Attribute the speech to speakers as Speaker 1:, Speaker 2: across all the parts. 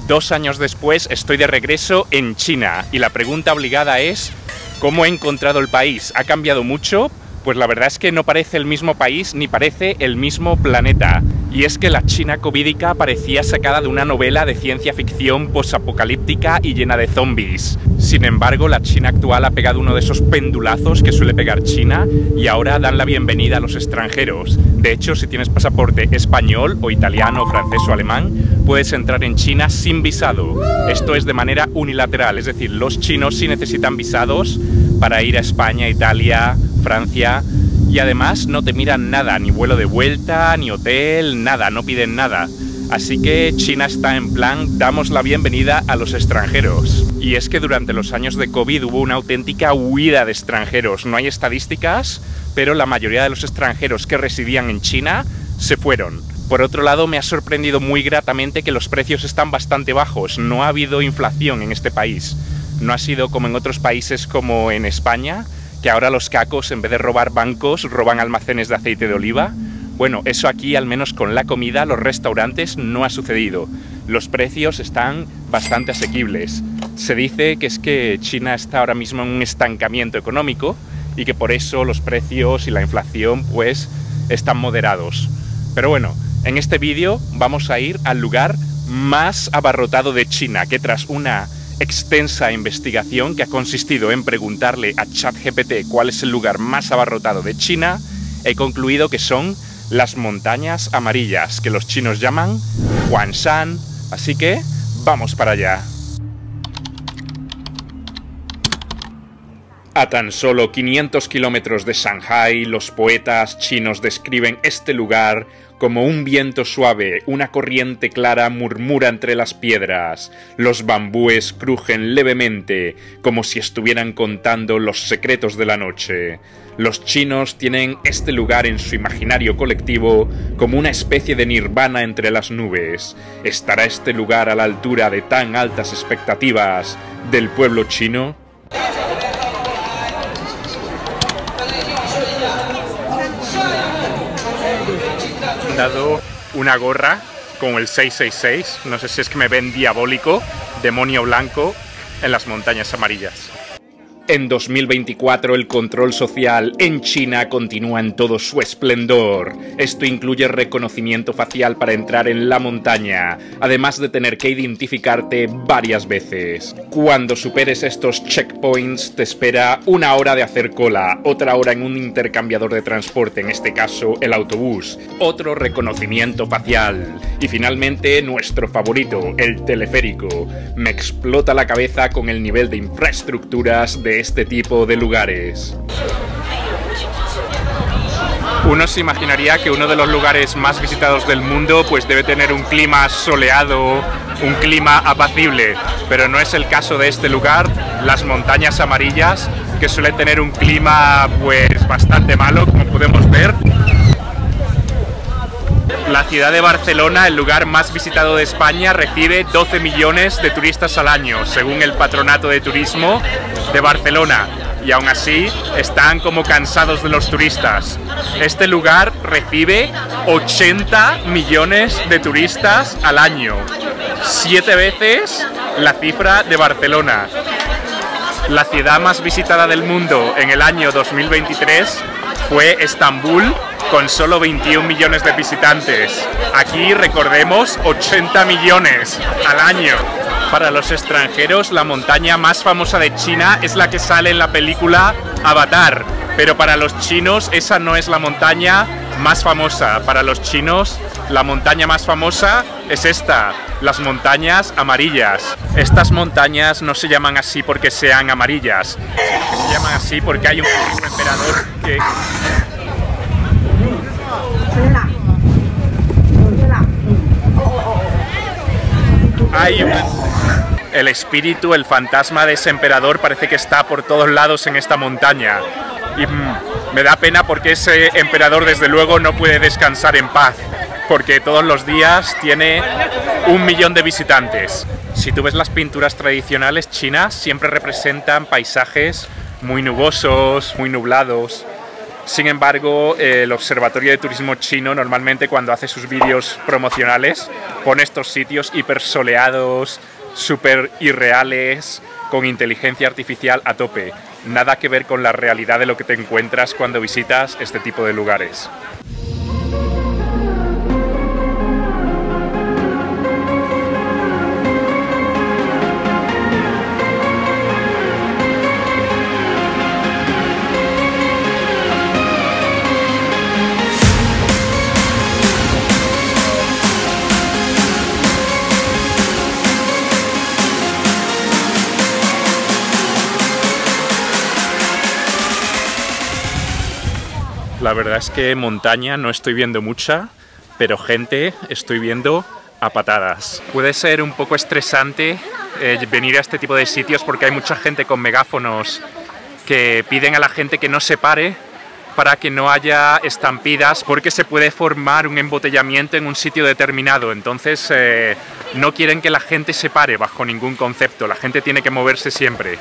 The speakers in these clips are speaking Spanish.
Speaker 1: 2 años después estoy de regreso en China y la pregunta obligada es ¿cómo he encontrado el país? ¿Ha cambiado mucho? Pues la verdad es que no parece el mismo país ni parece el mismo planeta. Y es que la China covídica parecía sacada de una novela de ciencia ficción posapocalíptica y llena de zombies. Sin embargo, la China actual ha pegado uno de esos pendulazos que suele pegar China y ahora dan la bienvenida a los extranjeros. De hecho, si tienes pasaporte español o italiano, francés o alemán, puedes entrar en China sin visado. Esto es de manera unilateral, es decir, los chinos sí necesitan visados para ir a España, Italia, Francia, y además no te miran nada, ni vuelo de vuelta, ni hotel, nada, no piden nada. Así que China está en plan, damos la bienvenida a los extranjeros. Y es que durante los años de COVID hubo una auténtica huida de extranjeros. No hay estadísticas, pero la mayoría de los extranjeros que residían en China se fueron. Por otro lado, me ha sorprendido muy gratamente que los precios están bastante bajos. No ha habido inflación en este país. No ha sido como en otros países como en España, que ahora los cacos, en vez de robar bancos, roban almacenes de aceite de oliva. Bueno, eso aquí, al menos con la comida, los restaurantes, no ha sucedido. Los precios están bastante asequibles. Se dice que es que China está ahora mismo en un estancamiento económico y que por eso los precios y la inflación, pues, están moderados. Pero bueno, en este vídeo vamos a ir al lugar más abarrotado de China, que tras una extensa investigación que ha consistido en preguntarle a ChatGPT cuál es el lugar más abarrotado de China, he concluido que son las montañas amarillas, que los chinos llaman Huangshan. Así que vamos para allá. A tan solo 500 kilómetros de Shanghái, los poetas chinos describen este lugar como un viento suave, una corriente clara murmura entre las piedras, los bambúes crujen levemente, como si estuvieran contando los secretos de la noche. Los chinos tienen este lugar en su imaginario colectivo como una especie de nirvana entre las nubes. ¿Estará este lugar a la altura de tan altas expectativas del pueblo chino? Me han dado una gorra con el 666, no sé si es que me ven diabólico, demonio blanco, en las montañas amarillas. En 2024 el control social en China continúa en todo su esplendor. Esto incluye reconocimiento facial para entrar en la montaña, además de tener que identificarte varias veces. Cuando superes estos checkpoints te espera 1 hora de hacer cola, otra hora en un intercambiador de transporte, en este caso el autobús, otro reconocimiento facial y finalmente nuestro favorito, el teleférico. Me explota la cabeza con el nivel de infraestructuras de este tipo de lugares. Uno se imaginaría que uno de los lugares más visitados del mundo pues debe tener un clima soleado, un clima apacible, pero no es el caso de este lugar, las montañas amarillas, que suele tener un clima pues bastante malo, como podemos ver. La ciudad de Barcelona, el lugar más visitado de España, recibe 12 millones de turistas al año, según el Patronato de Turismo de Barcelona. Y aún así, están como cansados de los turistas. Este lugar recibe 80 millones de turistas al año. 7 veces la cifra de Barcelona. La ciudad más visitada del mundo en el año 2023 fue Estambul, con solo 21 millones de visitantes. Aquí, recordemos, 80 millones al año. Para los extranjeros, la montaña más famosa de China es la que sale en la película Avatar, pero para los chinos esa no es la montaña más famosa. Para los chinos, la montaña más famosa es esta, las montañas amarillas. Estas montañas no se llaman así porque sean amarillas, sino que se llaman así porque hay un emperador que... El espíritu, el fantasma de ese emperador parece que está por todos lados en esta montaña. Y me da pena porque ese emperador desde luego no puede descansar en paz, porque todos los días tiene 1 millón de visitantes. Si tú ves las pinturas tradicionales chinas, siempre representan paisajes muy nubosos, muy nublados. Sin embargo, el Observatorio de Turismo Chino normalmente cuando hace sus vídeos promocionales pone estos sitios hipersoleados, súper irreales, con inteligencia artificial a tope. Nada que ver con la realidad de lo que te encuentras cuando visitas este tipo de lugares. La verdad es que montaña no estoy viendo mucha, pero gente estoy viendo a patadas. Puede ser un poco estresante venir a este tipo de sitios porque hay mucha gente con megáfonos que piden a la gente que no se pare para que no haya estampidas, porque se puede formar un embotellamiento en un sitio determinado. Entonces no quieren que la gente se pare bajo ningún concepto, la gente tiene que moverse siempre.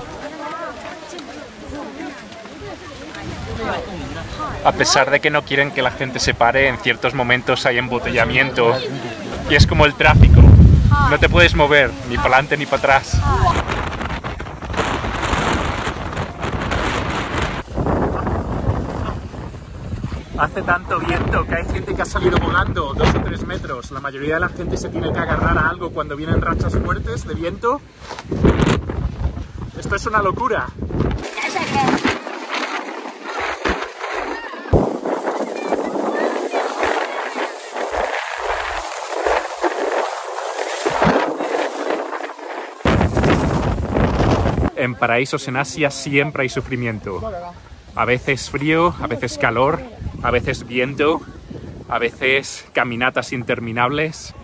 Speaker 1: A pesar de que no quieren que la gente se pare, en ciertos momentos hay embotellamiento y es como el tráfico. No te puedes mover ni para adelante ni para atrás. Hace tanto viento que hay gente que ha salido volando 2 o 3 metros. La mayoría de la gente se tiene que agarrar a algo cuando vienen rachas fuertes de viento. Esto es una locura. En paraísos en Asia siempre hay sufrimiento. A veces frío, a veces calor, a veces viento, a veces caminatas interminables.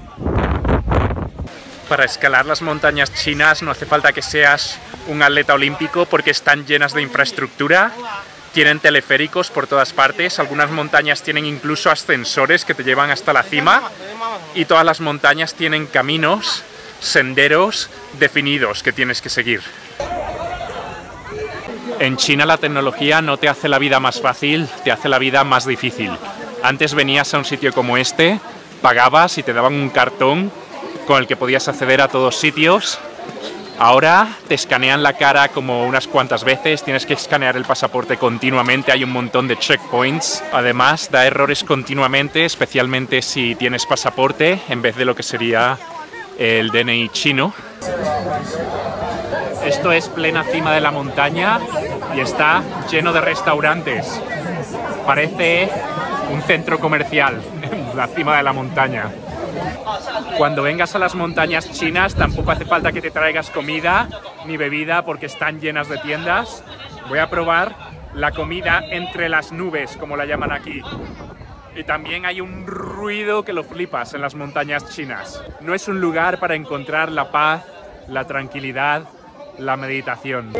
Speaker 1: Para escalar las montañas chinas no hace falta que seas un atleta olímpico porque están llenas de infraestructura. Tienen teleféricos por todas partes, algunas montañas tienen incluso ascensores que te llevan hasta la cima y todas las montañas tienen caminos, senderos definidos que tienes que seguir. En China la tecnología no te hace la vida más fácil, te hace la vida más difícil. Antes venías a un sitio como este, pagabas y te daban un cartón con el que podías acceder a todos sitios. Ahora te escanean la cara como unas cuantas veces, tienes que escanear el pasaporte continuamente, hay un montón de checkpoints. Además, da errores continuamente, especialmente si tienes pasaporte en vez de lo que sería el DNI chino. Esto es plena cima de la montaña y está lleno de restaurantes. Parece un centro comercial en la cima de la montaña. Cuando vengas a las montañas chinas tampoco hace falta que te traigas comida ni bebida porque están llenas de tiendas. Voy a probar la comida entre las nubes, como la llaman aquí. Y también hay un ruido que lo flipas en las montañas chinas. No es un lugar para encontrar la paz, la tranquilidad, la meditación.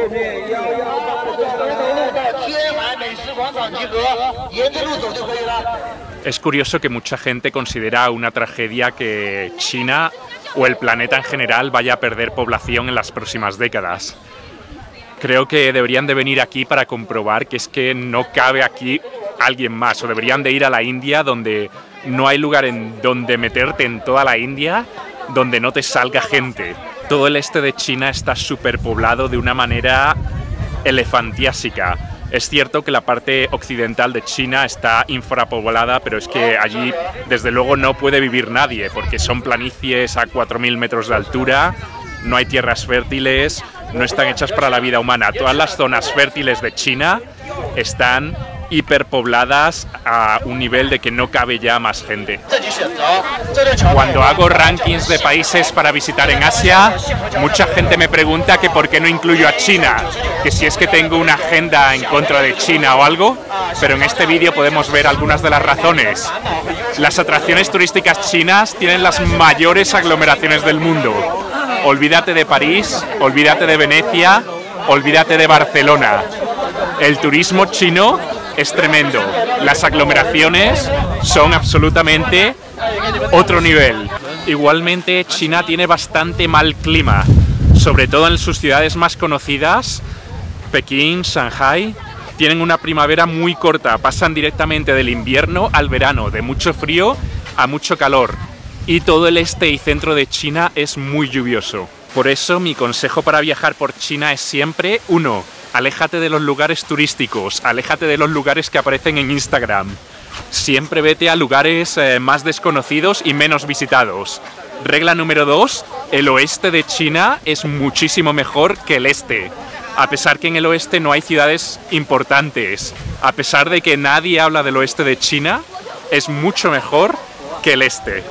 Speaker 1: Es curioso que mucha gente considera una tragedia que China o el planeta en general vaya a perder población en las próximas décadas. Creo que deberían de venir aquí para comprobar que es que no cabe aquí alguien más, o deberían de ir a la India, donde no hay lugar en donde meterte en toda la India donde no te salga gente. Todo el este de China está superpoblado de una manera elefantiásica. Es cierto que la parte occidental de China está infrapoblada, pero es que allí desde luego no puede vivir nadie, porque son planicies a 4000 metros de altura, no hay tierras fértiles, no están hechas para la vida humana. Todas las zonas fértiles de China están hiperpobladas a un nivel de que no cabe ya más gente. Cuando hago rankings de países para visitar en Asia, mucha gente me pregunta que por qué no incluyo a China, que si es que tengo una agenda en contra de China o algo, pero en este vídeo podemos ver algunas de las razones. Las atracciones turísticas chinas tienen las mayores aglomeraciones del mundo. Olvídate de París, olvídate de Venecia, olvídate de Barcelona. El turismo chino es tremendo. Las aglomeraciones son absolutamente otro nivel. Igualmente, China tiene bastante mal clima, sobre todo en sus ciudades más conocidas, Pekín, Shanghái. Tienen una primavera muy corta, pasan directamente del invierno al verano, de mucho frío a mucho calor. Y todo el este y centro de China es muy lluvioso. Por eso mi consejo para viajar por China es siempre, 1, aléjate de los lugares turísticos, aléjate de los lugares que aparecen en Instagram. Siempre vete a lugares más desconocidos y menos visitados. Regla número 2, el oeste de China es muchísimo mejor que el este. A pesar que en el oeste no hay ciudades importantes, a pesar de que nadie habla del oeste de China, es mucho mejor que el este.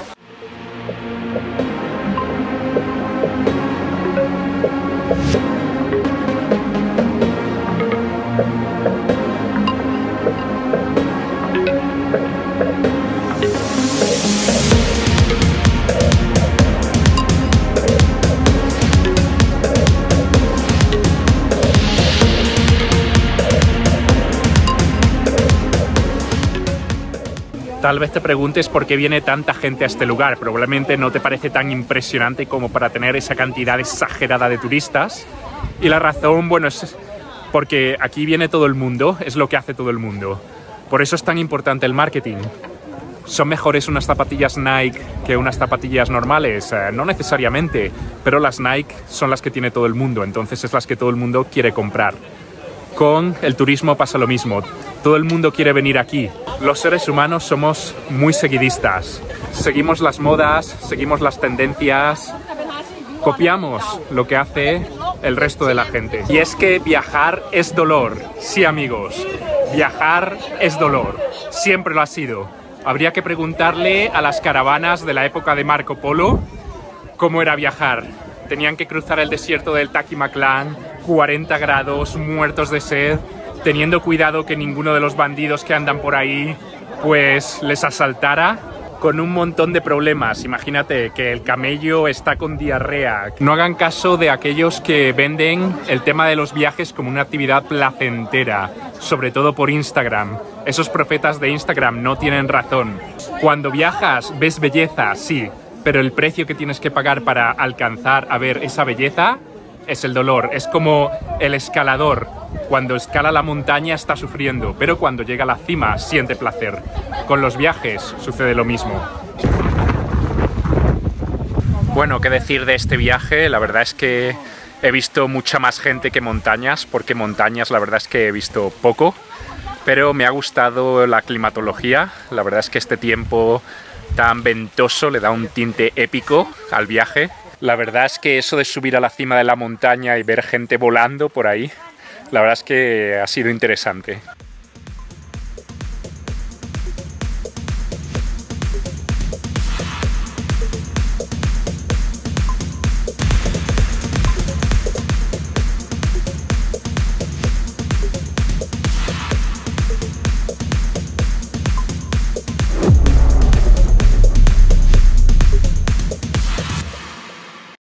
Speaker 1: Tal vez te preguntes por qué viene tanta gente a este lugar. Probablemente no te parece tan impresionante como para tener esa cantidad exagerada de turistas. Y la razón, bueno, es porque aquí viene todo el mundo, es lo que hace todo el mundo. Por eso es tan importante el marketing. ¿Son mejores unas zapatillas Nike que unas zapatillas normales? No necesariamente, pero las Nike son las que tiene todo el mundo, entonces es las que todo el mundo quiere comprar. Con el turismo pasa lo mismo. Todo el mundo quiere venir aquí. Los seres humanos somos muy seguidistas. Seguimos las modas, seguimos las tendencias, copiamos lo que hace el resto de la gente. Y es que viajar es dolor. Sí, amigos, viajar es dolor. Siempre lo ha sido. Habría que preguntarle a las caravanas de la época de Marco Polo cómo era viajar. Tenían que cruzar el desierto del Taquimaclán, 40 grados, muertos de sed, teniendo cuidado que ninguno de los bandidos que andan por ahí pues les asaltara, con un montón de problemas. Imagínate que el camello está con diarrea. No hagan caso de aquellos que venden el tema de los viajes como una actividad placentera, sobre todo por Instagram. Esos profetas de Instagram no tienen razón. Cuando viajas ves belleza, sí, pero el precio que tienes que pagar para alcanzar a ver esa belleza es el dolor. Es como el escalador. Cuando escala la montaña está sufriendo, pero cuando llega a la cima siente placer. Con los viajes sucede lo mismo. Bueno, ¿qué decir de este viaje? La verdad es que he visto mucha más gente que montañas, porque montañas la verdad es que he visto poco, pero me ha gustado la climatología. La verdad es que este tiempo tan ventoso le da un tinte épico al viaje. La verdad es que eso de subir a la cima de la montaña y ver gente volando por ahí, la verdad es que ha sido interesante.